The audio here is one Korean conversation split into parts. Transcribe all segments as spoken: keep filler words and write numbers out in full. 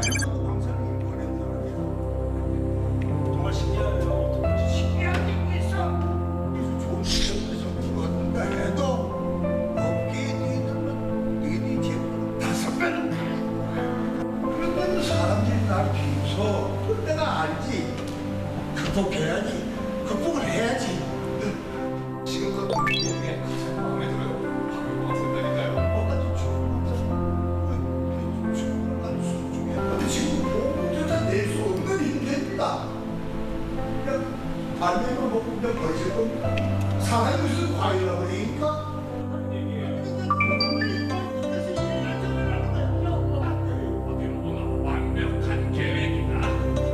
다양한 방사능을 보내는 사람이야. 정말 신기하네요. 어떻게 신기한 게 있어? 그래서 좋은 시점에서 그런다 해도 업계에 뛰는 너희들이 제보는 다섯 배는 그런 건 사람들이 날 비웃어. 그걸 내가 알지. 극복해야지. 극복을 해야지. 지금껏 본 게 가장 마음에 들어요. 박영호 학생다니까요. 뭐가지 충분한 충분한 수준이야. 근데 지금 보호자 낼수 없는 힘들다. 그냥 발매만 먹고 그냥 벌써 사람이 무슨 과일이라고 그러니까. 완벽한 계획이다.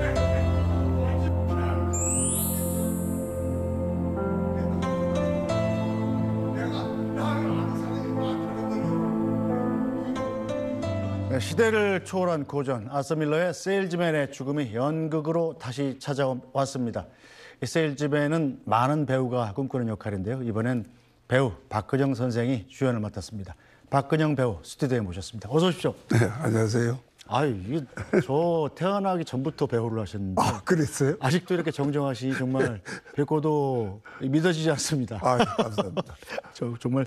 시대를 초월한 고전 아서 밀러의 세일즈맨의 죽음이 연극으로 다시 찾아왔습니다. 이 세일즈맨은 많은 배우가 꿈꾸는 역할인데요. 이번엔 배우 박근영 선생이 주연을 맡았습니다. 박근영 배우 스튜디오에 모셨습니다. 어서 오십시오. 네, 안녕하세요. 아유, 이게 저 태어나기 전부터 배우를 하셨는데 아, 그랬어요? 아직도 이렇게 정정하시 정말 뵙고도 믿어지지 않습니다. 아, 감사합니다. 저 정말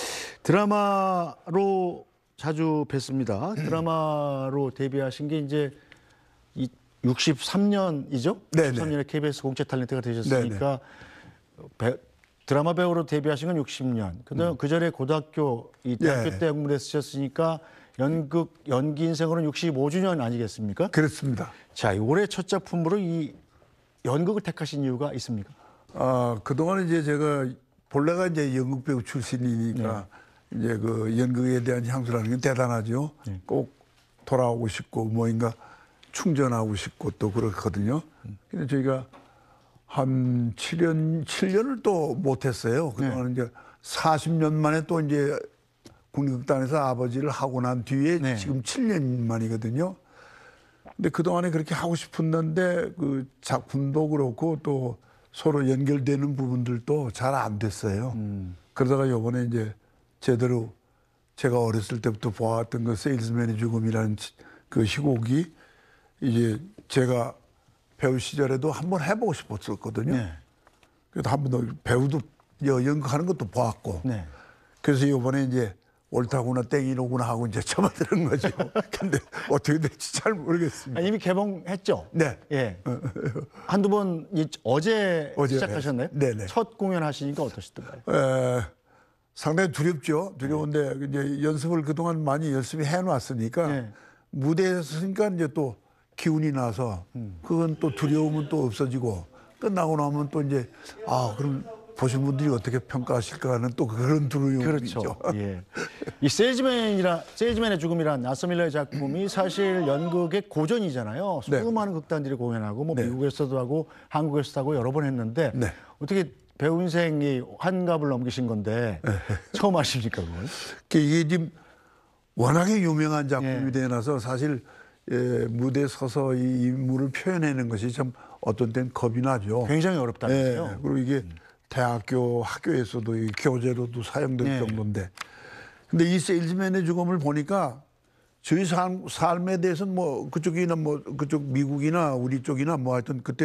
드라마로 자주 뵀습니다. 드라마로 데뷔하신 게 이제 육십삼 년이죠? 네네. 육십삼 년에 케이비에스 공채 탤런트가 되셨으니까 배, 드라마 배우로 데뷔하신 건 육십 년. 근데 음. 그 전에 고등학교 이 대학교 네. 때 연구를 쓰셨으니까 연극 연기 인생으로는 육십오 주년 아니겠습니까? 그렇습니다. 자, 올해 첫 작품으로 이 연극을 택하신 이유가 있습니까? 아, 그동안 이제 제가 본래가 이제 연극 배우 출신이니까 네. 이제 그 연극에 대한 향수라는 게 대단하죠. 네. 꼭 돌아오고 싶고 뭐인가 충전하고 싶고 또 그렇거든요. 음. 근데 저희가 한 칠 년, 칠 년을 또 못했어요. 그동안 네. 이제 사십 년 만에 또 이제 국립극단에서 아버지를 하고 난 뒤에 네. 지금 칠 년 만이거든요. 근데 그동안에 그렇게 하고 싶었는데 그 작품도 그렇고 또 서로 연결되는 부분들도 잘 안 됐어요. 음. 그러다가 요번에 이제 제대로 제가 어렸을 때부터 보았던 그 세일즈맨의 죽음이라는 그 희곡이 이제 제가 배우 시절에도 한번 해보고 싶었었거든요. 네. 그래도 한번 배우도 연극하는 것도 보았고. 네. 그래서 요번에 이제 옳다구나 땡이로구나 하고 이제 접어드는 거죠. 근데 어떻게 될지 잘 모르겠습니다. 아, 이미 개봉했죠? 네. 예. 한두 번 어제, 어제 시작하셨나요? 네네. 첫 공연 하시니까 어떠셨던가요? 에, 상당히 두렵죠. 두려운데 네. 이제 연습을 그동안 많이 열심히 해놨으니까 네. 무대에 서니까 이제 또 기운이 나서 음. 그건 또 두려움은 또 없어지고 끝나고 나면 또 이제 아 그럼 보신 분들이 어떻게 평가하실까 하는 또 그런 두려움이 그렇죠. 있죠. 예. 이 세일즈맨이라 세일즈맨의 죽음이란 아서 밀러의 작품이 사실 연극의 고전이잖아요. 수많은 네. 극단들이 공연하고 뭐 네. 미국에서도 하고 한국에서도 하고 여러 번 했는데 네. 어떻게 배우 인생이 환갑을 넘기신 건데 네. 처음 하십니까 그걸? 이게 지금 워낙에 유명한 작품이 예. 되어서 사실 예, 무대에 서서 이 인물을 표현하는 것이 참 어떤 때는 겁이 나죠. 굉장히 어렵다면서요. 예, 그리고 이게 음. 대학교 학교에서도 이 교재로도 사용될 네. 정도인데 근데 이 세일즈맨의 죽음을 보니까 저희 삶, 삶에 대해서는 뭐 그쪽이나 뭐 그쪽 미국이나 우리 쪽이나 뭐 하여튼 그때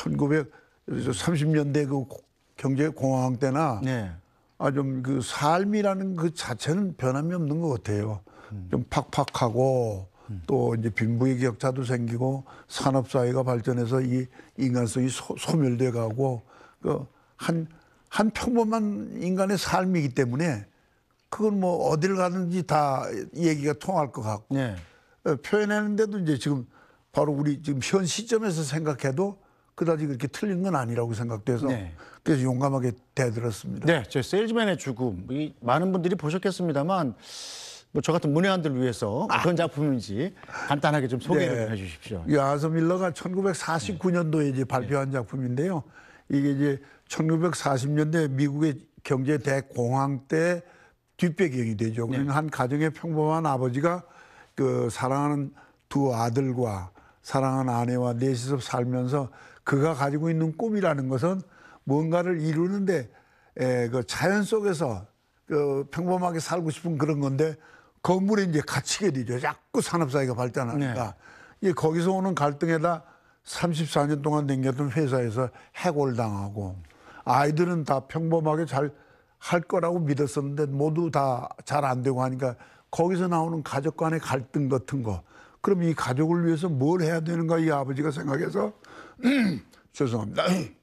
천구백삼십 년대 그 경제 공황 때나 네. 아, 좀 그 삶이라는 그 자체는 변함이 없는 것 같아요. 음. 좀 팍팍하고 음. 또 이제 빈부의 격차도 생기고 산업사회가 발전해서 이 인간성이 소, 소멸돼 가고 그 한, 한 평범한 인간의 삶이기 때문에 그건 뭐 어딜 가든지 다 얘기가 통할 것 같고 네. 표현하는데도 이제 지금 바로 우리 지금 현 시점에서 생각해도 그다지 그렇게 틀린 건 아니라고 생각돼서 네. 그래서 용감하게 대들었습니다. 네, 저 세일즈맨의 죽음 이 많은 분들이 보셨겠습니다만 뭐 저 같은 문외한들을 위해서 아. 어떤 작품인지 간단하게 좀 소개를 네. 해주십시오. 이 아서 밀러가 천구백사십구 년도에 이제 발표한 네. 작품인데요. 이게 이제 천구백사십 년대 미국의 경제 대공황 때 뒷배경이 되죠. 네. 그러니까 한 가정의 평범한 아버지가 그 사랑하는 두 아들과 사랑하는 아내와 넷이서 살면서 그가 가지고 있는 꿈이라는 것은 뭔가를 이루는데 에, 그 자연 속에서 그 평범하게 살고 싶은 그런 건데 건물에 이제 갇히게 되죠. 자꾸 산업사회가 발전하니까. 이 거기서 오는 갈등에다 삼십사 년 동안 댕겼던 회사에서 해골당하고 아이들은 다 평범하게 잘 할 거라고 믿었었는데 모두 다 잘 안 되고 하니까 거기서 나오는 가족 간의 갈등 같은 거. 그럼 이 가족을 위해서 뭘 해야 되는가 이 아버지가 생각해서 죄송합니다.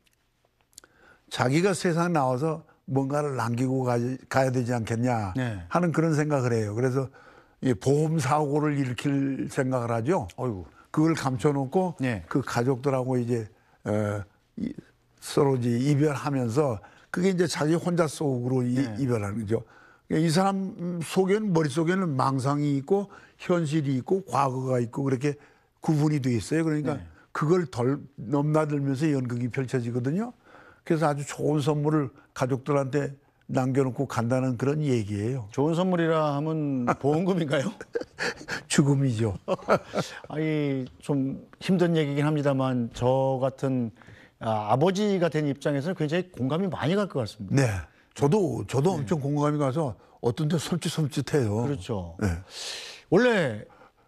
자기가 세상 나와서 뭔가를 남기고 가, 가야 되지 않겠냐 하는 그런 생각을 해요. 그래서 이 보험 사고를 일으킬 생각을 하죠. 어이구. 그걸 감춰놓고 네. 그 가족들하고 이제 어, 이, 서로 이제 이별하면서 그게 이제 자기 혼자 속으로 이, 네. 이별하는 거죠. 이 사람 속에는 머릿속에는 망상이 있고 현실이 있고 과거가 있고 그렇게 구분이 돼 있어요. 그러니까 네. 그걸 덜 넘나들면서 연극이 펼쳐지거든요. 그래서 아주 좋은 선물을 가족들한테 남겨놓고 간다는 그런 얘기예요. 좋은 선물이라 하면 보험금인가요? 죽음이죠. 아니 좀 힘든 얘기긴 합니다만 저 같은 아, 아버지가 된 입장에서는 굉장히 공감이 많이 갈 것 같습니다. 네. 저도 저도 엄청 공감이 가서 어떤 데 섬찟섬찟해요. 그렇죠. 네. 원래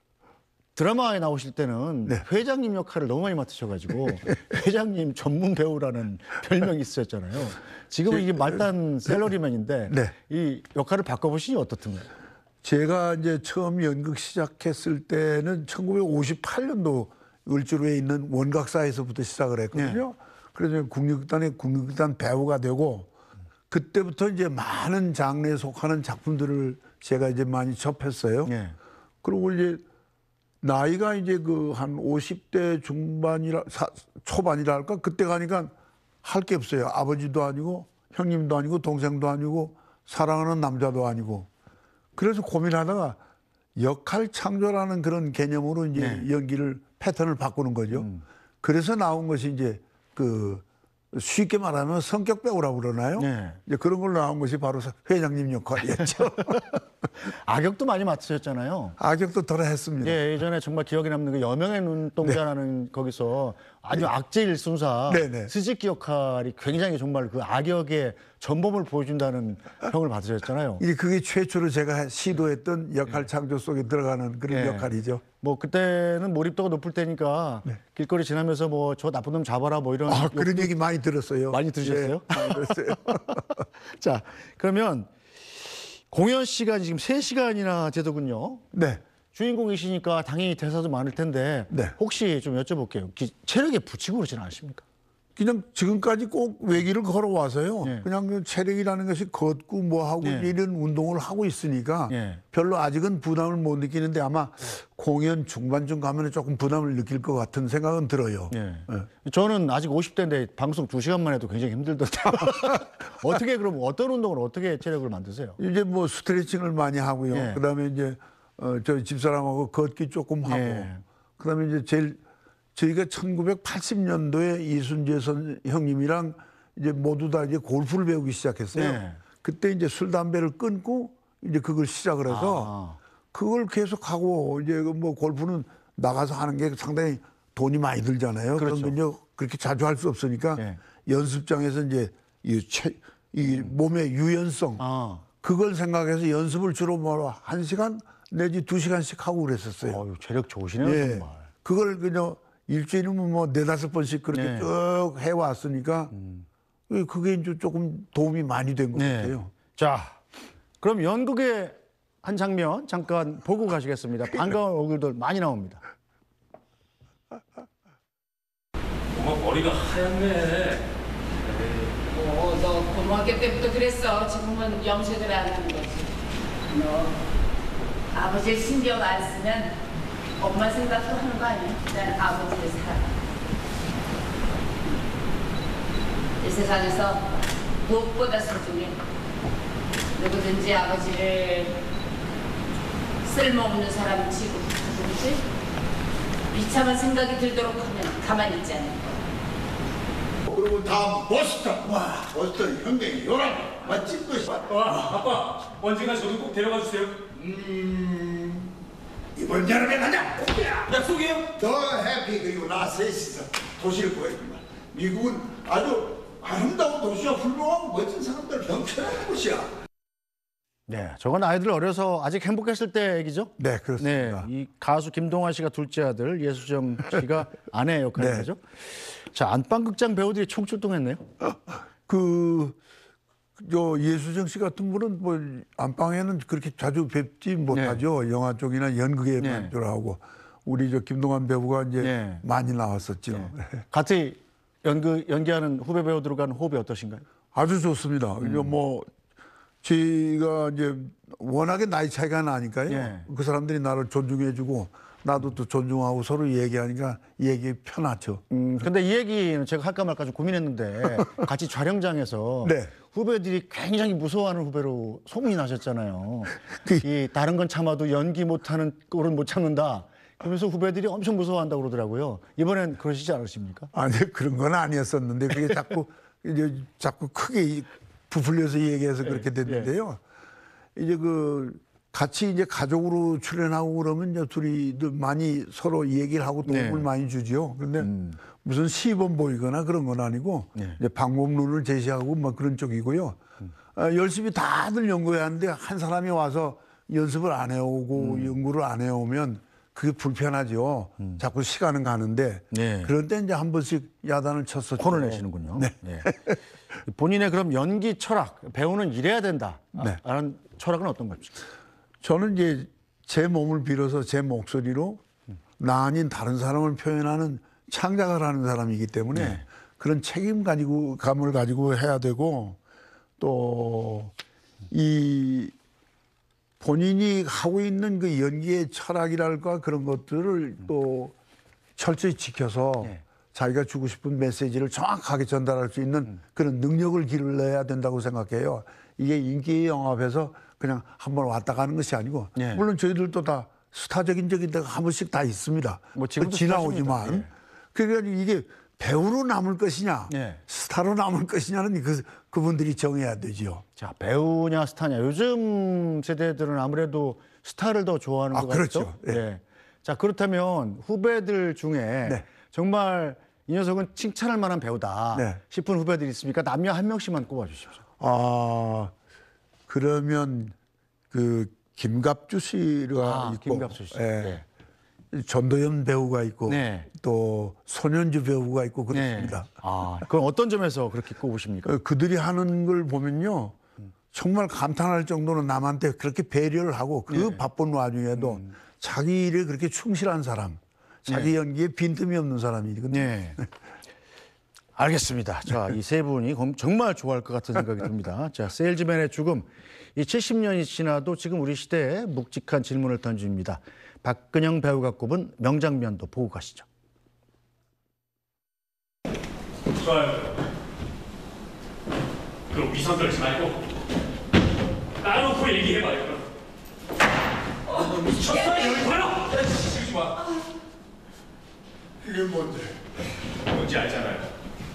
드라마에 나오실 때는 네. 회장님 역할을 너무 많이 맡으셔가지고 회장님 전문 배우라는 별명이 있었잖아요. 지금은 이게 말단 샐러리맨인데 네. 이 역할을 바꿔보시니 어떻든가요? 제가 이제 처음 연극 시작했을 때는 천구백오십팔 년도 을지로에 있는 원각사에서부터 시작을 했거든요. 네. 그래서 국립극단의 국립극단 배우가 되고 그때부터 이제 많은 장르에 속하는 작품들을 제가 이제 많이 접했어요. 네. 그리고 이제 나이가 이제 그 한 오십 대 중반이라 사, 초반이라 할까 그때 가니까 할 게 없어요. 아버지도 아니고 형님도 아니고 동생도 아니고 사랑하는 남자도 아니고 그래서 고민하다가 역할 창조라는 그런 개념으로 이제 네. 연기를 패턴을 바꾸는 거죠. 음. 그래서 나온 것이 이제 그 쉽게 말하면 성격 배우라고 그러나요? 네. 이제 그런 걸로 나온 것이 바로 회장님 역할이었죠. 악역도 많이 맡으셨잖아요. 악역도 덜어 했습니다. 예, 예전에 정말 기억에 남는 그 여명의 눈동자라는 거기서 아주 악재 일순사 네, 네. 스즈키 역할이 굉장히 정말 그 악역의 전범을 보여준다는 평을 받으셨잖아요. 이게 그게 최초로 제가 시도했던 역할 창조 속에 들어가는 그런 예. 역할이죠. 뭐 그때는 몰입도가 높을 때니까 길거리 지나면서 뭐 저 나쁜 놈 잡아라 뭐 이런 아, 욕 그런 얘기 많이 들었어요. 많이 들으셨어요? 네, 많이 들었어요. 자, 그러면 공연 시간이 지금 세 시간이나 되더군요. 네. 주인공이시니까 당연히 대사도 많을 텐데 네. 혹시 좀 여쭤볼게요. 기- 체력에 붙이고 그러지는 않으십니까? 그냥 지금까지 꼭 외길을 걸어와서요. 예. 그냥 그 체력이라는 것이 걷고 뭐 하고 예. 이런 운동을 하고 있으니까 예. 별로 아직은 부담을 못 느끼는데 아마 공연 중반쯤 가면 조금 부담을 느낄 것 같은 생각은 들어요. 예. 저는 아직 오십 대인데 방송 두 시간만 해도 굉장히 힘들던데. 어떻게 그럼 어떤 운동을 어떻게 체력을 만드세요? 이제 뭐 스트레칭을 많이 하고요. 예. 그다음에 이제 어, 저희 집사람하고 걷기 조금 하고 예. 그다음에 이제 제일 저희가 천구백팔십 년도에 이순재 선 형님이랑 이제 모두 다 이제 골프를 배우기 시작했어요. 네. 그때 이제 술 담배를 끊고 이제 그걸 시작을 해서 아. 그걸 계속 하고 이제 그뭐 골프는 나가서 하는 게 상당히 돈이 많이 들잖아요. 그렇죠. 그런 건요 그렇게 자주 할 수 없으니까 네. 연습장에서 이제 이, 체, 이 몸의 유연성 아. 그걸 생각해서 연습을 주로 뭐 한 시간 내지 두 시간씩 하고 그랬었어요. 어유, 체력 좋으시네요, 예. 정말. 그걸 그냥 일주일이면 뭐 네다섯 번씩 그렇게 네. 쭉 해왔으니까 그게 이제 조금 도움이 많이 된 것 네. 같아요. 자, 그럼 연극의 한 장면 잠깐 보고 가시겠습니다. 반가운 얼굴들 많이 나옵니다. 엄마 머리가 하얗네. 어, 너 고등학교 때부터 그랬어. 지금은 염색을 안 하는 거지. 너 아버지를 신경 안 쓰면 엄마 생각도 하는 거 아니야? 난 아버지를 사랑해. 이 세상에서 무엇보다 소중해. 누구든지 아버지를 쓸모없는 사람 취급하든지 비참한 생각이 들도록 하면 가만히 있지 않을 거야. 그리고 다음 보스턴. 와, 보스턴 형님이 요란 맛집 것이. 와, 아빠 언젠가 저도 꼭 데려가 주세요. 음, 이번 여름에 가자. 야, 약속이에요? 더 해피 그리고 나 셋이서 도시를 보여준다. 미국은 아주 아름다운 도시와 훌륭한 멋진 사람들 넘쳐나는 곳이야. 네, 저건 아이들 어려서 아직 행복했을 때 얘기죠? 네, 네, 그렇습니다. 이 가수 김동완 씨가 둘째 아들, 예수정 씨가 아내 역할을 네. 하죠. 자, 안방극장 배우들이 총출동했네요. 그, 저 예수정 씨 같은 분은 뭐 안방에는 그렇게 자주 뵙지 못하죠. 영화 쪽이나 연극에 네. 많이 들어가고. 우리 저 김동완 배우가 이제 네. 많이 나왔었죠. 같이 연극, 연기하는 후배 배우들 간 호흡이 어떠신가요? 아주 좋습니다. 음. 이거 뭐 제가 이제 워낙에 나이 차이가 나니까요. 예. 그 사람들이 나를 존중해주고 나도 또 존중하고 서로 얘기하니까 얘기 편하죠. 음, 근데 이 얘기는 제가 할까 말까 좀 고민했는데 같이 촬영장에서 네. 후배들이 굉장히 무서워하는 후배로 소문이 나셨잖아요. 그 이 다른 건 참아도 연기 못하는 꼴은 못 참는다. 그러면서 후배들이 엄청 무서워한다고 그러더라고요. 이번엔 그러시지 않으십니까? 아니 그런 건 아니었었는데 그게 자꾸 이제 자꾸 크게 부풀려서 얘기해서 그렇게 됐는데요. 이제 그 같이 이제 가족으로 출연하고 그러면 이제 둘이 많이 서로 얘기를 하고 도움을 네. 많이 주죠. 그런데 무슨 시범 보이거나 그런 건 아니고 네. 이제 방법론을 제시하고 뭐 그런 쪽이고요. 아, 열심히 다들 연구해야 하는데 한 사람이 와서 연습을 안 해오고 음. 연구를 안 해오면 그게 불편하죠. 자꾸 시간은 가는,데 네. 그럴 때 이제 한 번씩 야단을 쳤었죠. 혼을 내시는군요. 네. 네. 본인의 그럼 연기 철학, 배우는 이래야 된다. 네. 라는 철학은 어떤 겁니까? 저는 이제 제 몸을 빌어서 제 목소리로 나 아닌 다른 사람을 표현하는 창작을 하는 사람이기 때문에 네. 그런 책임 가지고 감을 가지고 해야 되고 또 이 본인이 하고 있는 그 연기의 철학이랄까 그런 것들을 또 철저히 지켜서 네. 자기가 주고 싶은 메시지를 정확하게 전달할 수 있는 그런 능력을 기르려야 된다고 생각해요. 이게 인기 영합에서 그냥 한번 왔다 가는 것이 아니고 네. 물론 저희들도 다 스타적인 적인 데가 한 번씩 다 있습니다. 뭐 지금도 지나오지만 스타십니다. 그러니까 이게 배우로 남을 것이냐 네. 스타로 남을 것이냐는 그, 그분들이 정해야 되죠. 자, 배우냐 스타냐. 요즘 세대들은 아무래도 스타를 더 좋아하는 아, 것 그렇죠. 같죠. 예. 네. 자, 그렇다면 후배들 중에 네. 정말 이 녀석은 칭찬할 만한 배우다 네. 싶은 후배들이 있습니까? 남녀 한 명씩만 꼽아주십시오. 아 그러면 그 김갑주 씨가 아, 있고 김갑수 씨. 예. 네. 전도연 배우가 있고 네. 또 손현주 배우가 있고 그렇습니다. 아, 그럼 어떤 점에서 그렇게 꼽으십니까? 어, 그들이 하는 걸 보면요. 정말 감탄할 정도로 남한테 그렇게 배려를 하고 그 네. 바쁜 와중에도 음. 자기 일에 그렇게 충실한 사람, 자기 연기에 빈틈이 없는 사람이거든요. 네. 알겠습니다. 자, 이 세 분이 검- 정말 좋아할 것 같은 생각이 듭니다. 자, 세일즈맨의 죽음. 이 칠십 년이 지나도 지금 우리 시대에 묵직한 질문을 던집니다. 박근영 배우가 꼽은 명장면도 보고 가시죠. 좋아요. 그럼 위선 떨지 말고 까놓고 얘기해봐요. 그럼. 아, 너 미쳤어? 여기 봐라. 지지 마. 이게 뭔데? 뭔지 알잖아요.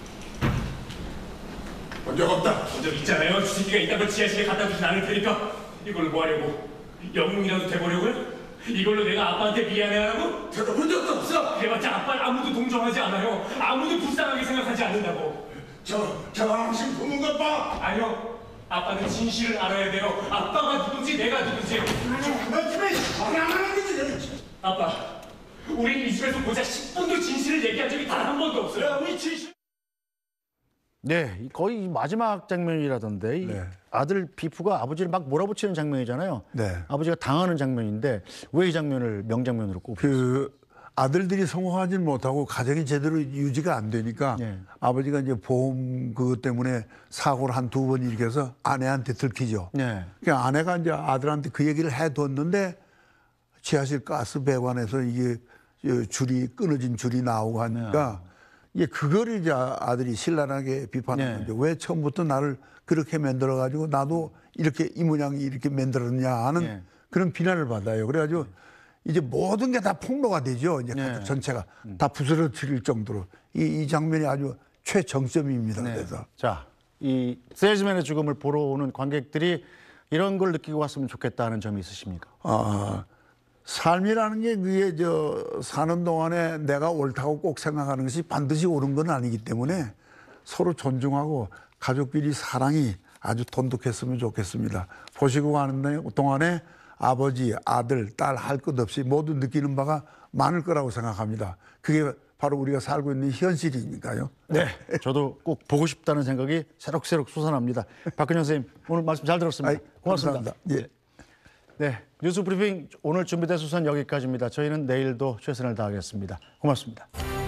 본 적 없다. 본 적 있잖아요. 주식이가 이딴 걸 지하실에 갖다 두진 않을 테니까 이걸로 뭐 하려고? 영웅이라도 돼보려고요? 이걸로 내가 아빠한테 미안해하라고? 들어본 적도 없어. 그래봤자 아빠를 아무도 동정하지 않아요. 아무도 불쌍하게 생각하지 않는다고. 저, 저 당신 부문 것 봐. 아니요. 아빠는 진실을 알아야 돼요. 아빠가 누군지 내가 누군지. 너 집에 전화하는 거지. 아빠, 우리 이 집에서 고작 십 분도 진실을 얘기한 적이 단 한 번도 없어요. 우리 진실. 네, 이 거의 마지막 장면이라던데 이 네. 아들 비프가 아버지를 막 몰아붙이는 장면이잖아요. 네. 아버지가 당하는 장면인데 왜 이 장면을 명장면으로 꼽으셨어요? 그 아들들이 성공하지 못하고 가정이 제대로 유지가 안 되니까 네. 아버지가 이제 보험 그것 때문에 사고를 한 두 번 일으켜서 아내한테 들키죠. 네. 그러니까 아내가 이제 아들한테 그 얘기를 해뒀는데 지하실 가스 배관에서 이게 줄이 끊어진 줄이 나오고 하니까 이게 그거를 이제 아들이 신랄하게 비판하는 네. 거죠. 왜 처음부터 나를 그렇게 만들어 가지고 나도 이렇게 이 모양이 이렇게 만들었냐 하는 네. 그런 비난을 받아요. 그래가지고 이제 모든 게 다 폭로가 되죠. 이제 네. 가족 전체가 다 부스러질 정도로 이, 이 장면이 아주 최정점입니다. 네. 그래서 자, 이 세일즈맨의 죽음을 보러 오는 관객들이 이런 걸 느끼고 왔으면 좋겠다는 점이 있으십니까? 아, 삶이라는 게 그게 저 사는 동안에 내가 옳다고 꼭 생각하는 것이 반드시 옳은 건 아니기 때문에 서로 존중하고 가족끼리 사랑이 아주 돈독했으면 좋겠습니다. 보시고 가는 동안에 아버지, 아들, 딸 할 것 없이 모두 느끼는 바가 많을 거라고 생각합니다. 그게 바로 우리가 살고 있는 현실이니까요. 네, 저도 꼭 보고 싶다는 생각이 새록새록 솟아납니다. 박근영 선생님, 오늘 말씀 잘 들었습니다. 아이, 고맙습니다. 감사합니다. 예. 네, 뉴스 브리핑 오늘 준비된 수선 여기까지입니다. 저희는 내일도 최선을 다하겠습니다. 고맙습니다.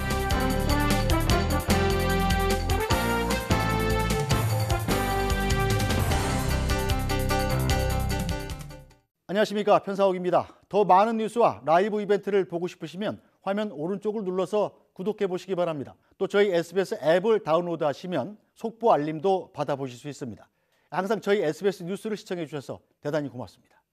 안녕하십니까, 편사옥입니다. 더 많은 뉴스와 라이브 이벤트를 보고 싶으시면 화면 오른쪽을 눌러서 구독해 보시기 바랍니다. 또 저희 에스비에스 앱을 다운로드 하시면 속보 알림도 받아보실 수 있습니다. 항상 저희 에스비에스 뉴스를 시청해 주셔서 대단히 고맙습니다.